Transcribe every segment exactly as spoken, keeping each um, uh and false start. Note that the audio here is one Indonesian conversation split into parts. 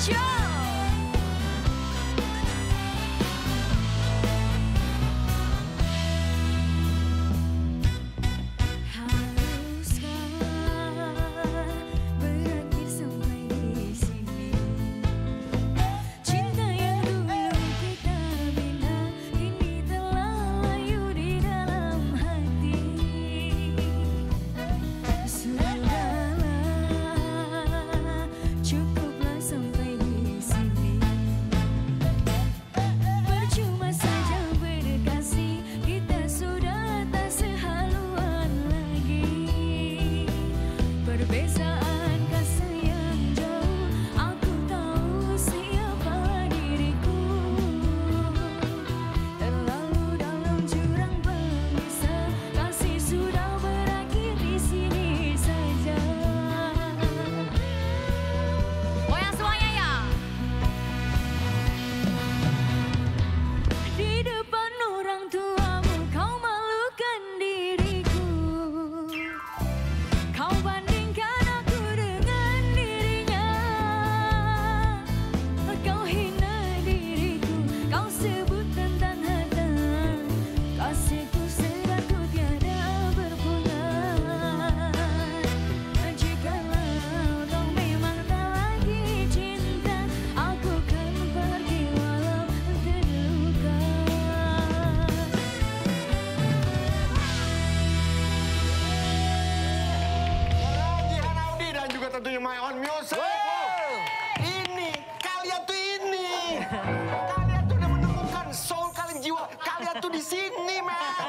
tentunya My Own Music. Wow. Ini, kalian tuh ini. Kalian tuh udah menemukan soul kalian, jiwa kalian tuh di sini, man.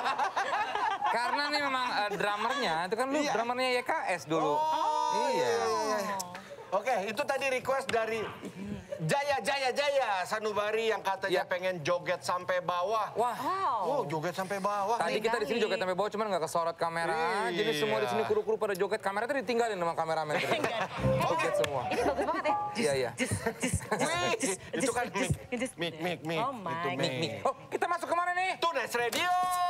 Karena nih memang uh, drummernya, itu kan lu iya. drummernya Y K S dulu. Oh, iya. iya. Oke, itu tadi request dari Jaya, Jaya, Jaya Sanubari yang katanya ya. pengen joget sampai bawah. Wah, wow, joget sampai bawah. Tadi kita di sini joget sampai bawah, cuman nggak kesorot kamera. Iya. Jadi semua di sini kru-kru pada joget, kamera tuh ditinggalin sama kameramen. Joget semua. Ini bagus banget ya. Iya, iya. Wih, itu kan mic, mic, mic, mic. Oh my. Itu mic, mic. Oh, kita masuk kemana nih? Tunes Radio.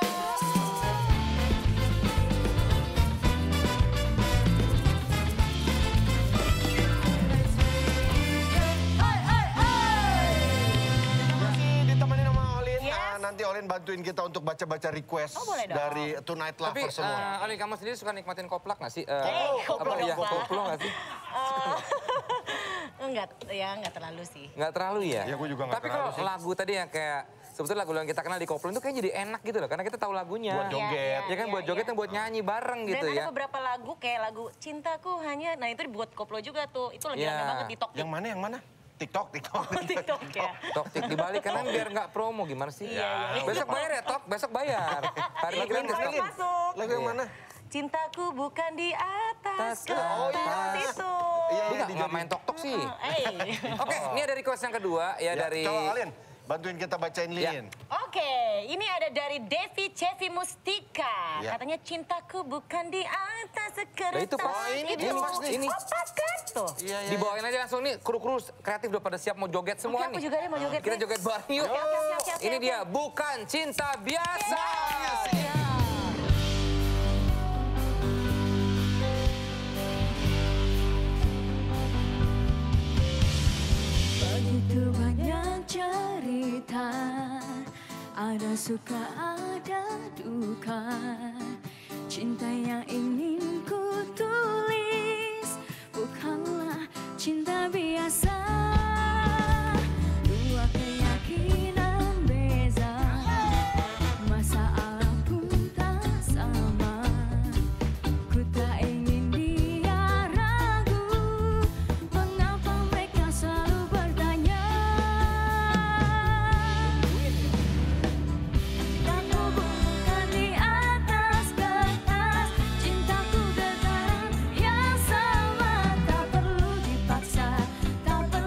Nanti Olin bantuin kita untuk baca-baca request oh, dari Tonight Lover Tapi, semua. Uh, Olin, kamu sendiri suka nikmatin koplak nggak sih? Uh, hey, apa ya, koplo nggak sih? Uh, enggak, ya enggak terlalu sih. Nggak terlalu ya? Ya, gue juga nggak Tapi terlalu kalau lagu tadi yang kayak, sebetulnya lagu yang kita kenal di koplo itu kayak jadi enak gitu loh. Karena kita tahu lagunya. Buat joget. Ya, ya, ya kan, ya, buat joget ya. dan buat nyanyi bareng gitu Dan ya. ada beberapa lagu kayak lagu Cintaku Hanya, nah itu dibuat koplo juga tuh. Itu lagi ya. rame banget di TikTok. Yang mana, yang mana? TikTok, TikTok. Oh, TikTok ya. Tok-tik dibalik kanan biar nggak promo gimana sih? Iya, iya. Besok bayar ya Tok, besok bayar. Hari ini gratis Tok. Masuk. Lagu yang mana? Cintaku bukan di atas Tas, oh, kertas iya. itu. Iya, Lu iya, nggak main tok-tok sih. Uh, eh. Oke, ini ada request yang kedua ya, Ya, dari... coba kalian bantuin kita bacain Lilin. Oke, ini ada dari Devi Cevi Mustika. Ya. Katanya cintaku bukan di atas kertas. Nah, itu pas. Oh, ini dia pas nih. Ini. Oh, pas kan tuh. Iya, iya. Dibawain aja langsung nih, kru-kru kreatif udah pada siap mau joget semua Oke, aku nih. juga deh mau joget. Kita deh. joget bareng yuk. Oke, oke, oke, oke, Ini oke. dia, bukan cinta biasa. Iya. Begitu banyak cerita, ada suka ada duka. Cinta yang ingin ku tulis bukanlah cinta biasa. Dua keyakinan beza, masalah pun tak sama. Ku tak ingin dia ragu, mengapa mereka selalu bertanya. Cintaku bukan di atas kertas, cintaku getaran yang sama. Tak perlu dipaksa, tak perlu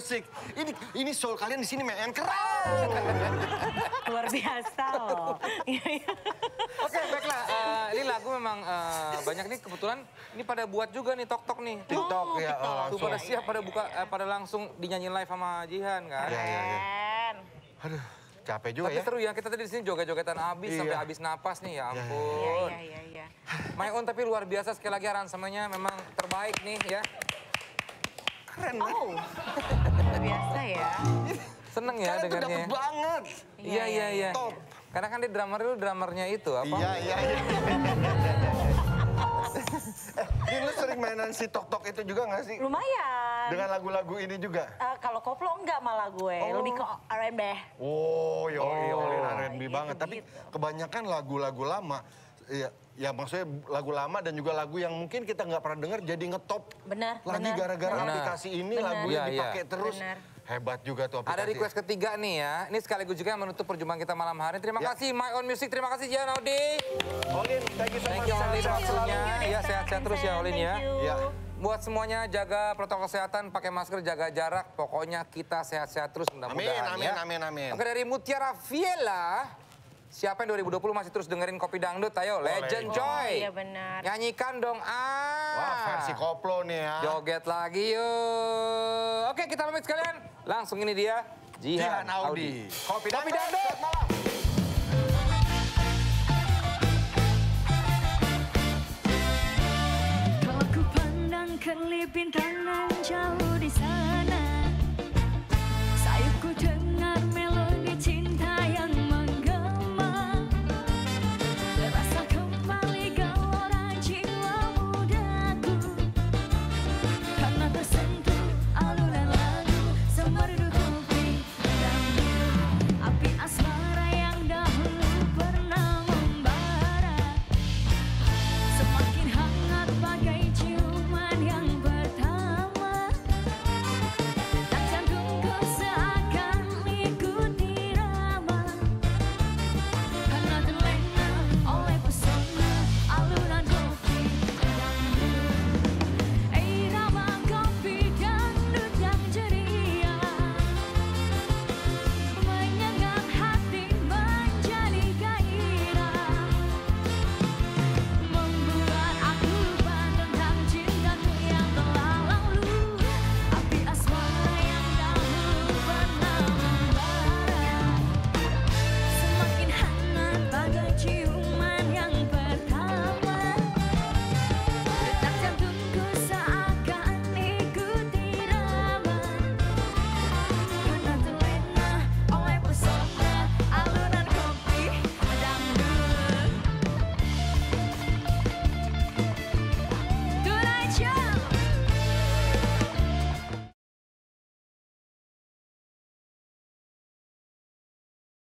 Music. Ini ini soul kalian di sini men keren. Luar biasa loh. Oke, baiklah. Eh, ini lagu memang eh, banyak nih kebetulan ini pada buat juga nih tok-tok nih. TikTok ya oh, Tuh langsung. pada siap pada buka eh, pada langsung dinyanyiin live sama Jihan kan. Iya, iya, iya. Keren. Aduh, capek juga Tapi ya. seru ya, kita tadi di sini joget-jogetan abis Iya. sampai habis napas nih, ya Iya, ampun. iya, iya, iya. My Own tapi luar biasa sekali lagi aransemennya memang terbaik nih ya. Keren Oh, luar biasa ya. Seneng ya Kalian tuh dengarnya. dapet banget. Iya, iya, iya. Top. Karena kan dia drummer itu drummernya itu apa? Iya, iya, iya. Eh, ini lu sering mainan si tok-tok itu juga nggak sih? Lumayan. Dengan lagu-lagu ini juga? Eh, kalau koplo enggak malah gue, Oh. lebih ke R and B. Oh, yo, yo, Oh. R and B Gitu, banget. Tapi gitu. kebanyakan lagu-lagu lama, ya, ya maksudnya lagu lama dan juga lagu yang mungkin kita nggak pernah dengar jadi ngetop. Benar, Lagi benar, gara-gara benar. aplikasi ini Benar. lagunya Iya, iya. dipakai terus. Benar. Hebat juga tuh aplikasi. Ada request ketiga nih ya. Ini sekaligus juga yang menutup perjumpaan kita malam hari. Terima Ya. kasih My Own Music, terima kasih Jihan Audi. Olin, thank you so Thank much. you Olin Sehat selalu. waktunya. Ya sehat-sehat terus ya Olin ya. Thank you. Ya. Buat semuanya jaga protokol kesehatan, pakai masker, jaga jarak. Pokoknya kita sehat-sehat terus mudah-mudahan Amin, amin, ya. amin, amin. Oke, dari Mutiara Viela. Siapa yang dua ribu dua puluh masih terus dengerin Kopi Dangdut? Ayo, Legend Oh, Joy. iya benar. Nyanyikan dong, ah. Wah, versi koplo nih ya. Joget lagi yuk. Oke, kita pamit sekalian. Langsung ini dia, Jihan, Jihan Audi. Audi. Kopi Kopi Dangdut. Dangdut. Selamat malam.